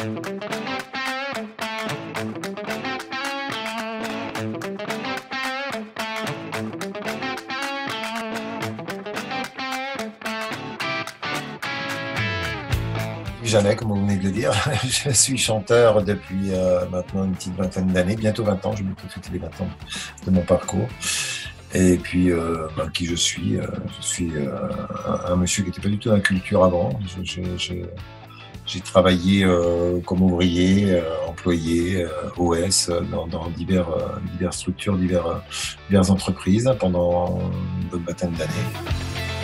Jamais, comme vous venez de le dire. Je suis chanteur depuis maintenant une petite vingtaine d'années, bientôt 20 ans, je vais bientôt fêter les 20 ans de mon parcours. Et puis, qui je suis un monsieur qui n'était pas du tout dans la culture avant. J'ai travaillé comme ouvrier, employé, OS, dans diverses structures, diverses entreprises pendant une bonne vingtaine d'années.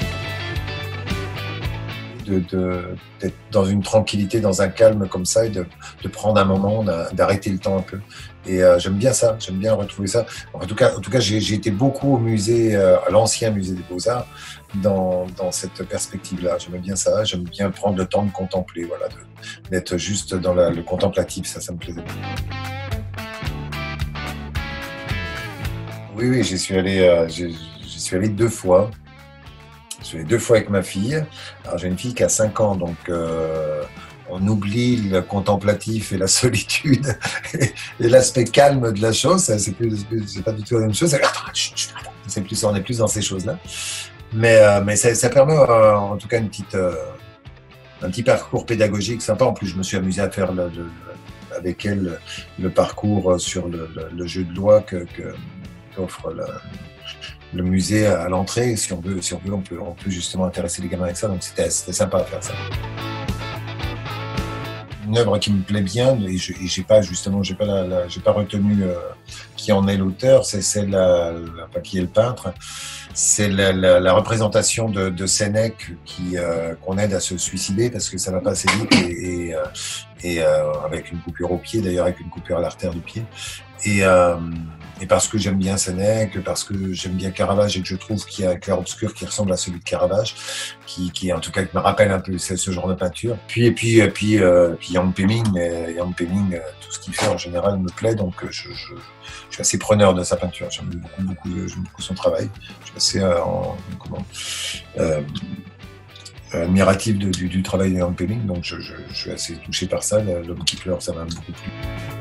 D'être dans une tranquillité, dans un calme comme ça, et de prendre un moment, d'arrêter le temps un peu. Et j'aime bien ça, j'aime bien retrouver ça. En tout cas, j'ai été beaucoup au musée, à l'ancien musée des Beaux-Arts, dans cette perspective-là. J'aime bien ça, j'aime bien prendre le temps de contempler, voilà, d'être juste dans le contemplatif, ça me plaisait bien. Oui, j'y suis allé 2 fois. Je suis allé 2 fois avec ma fille. Alors, j'ai une fille qui a 5 ans, donc on oublie le contemplatif et la solitude et l'aspect calme de la chose. C'est pas du tout la même chose. On est plus dans ces choses-là. Mais ça permet en tout cas un petit parcours pédagogique sympa. En plus, je me suis amusé à faire avec elle le parcours sur le jeu de loi qu'offre le musée à l'entrée. Si on veut, on peut justement intéresser les gamins avec ça. Donc c'était sympa à faire ça. Une œuvre qui me plaît bien, et j'ai pas retenu qui en est l'auteur, c'est celle qui est le peintre. C'est la représentation de Sénèque qu'on aide à se suicider parce que ça va pas assez vite et avec une coupure au pied, d'ailleurs avec une coupure à l'artère du pied. Et parce que j'aime bien Sénèque, parce que j'aime bien Caravage et que je trouve qu'il y a un clair-obscur qui ressemble à celui de Caravage, qui en tout cas qui me rappelle un peu ce genre de peinture. Puis Jan Pemming, tout ce qu'il fait en général me plaît, donc je suis assez preneur de sa peinture. J'aime beaucoup son travail. Je suis assez admiratif du travail de Jan Pemming, donc je suis assez touché par ça. L'homme qui pleure, ça m'a beaucoup plu.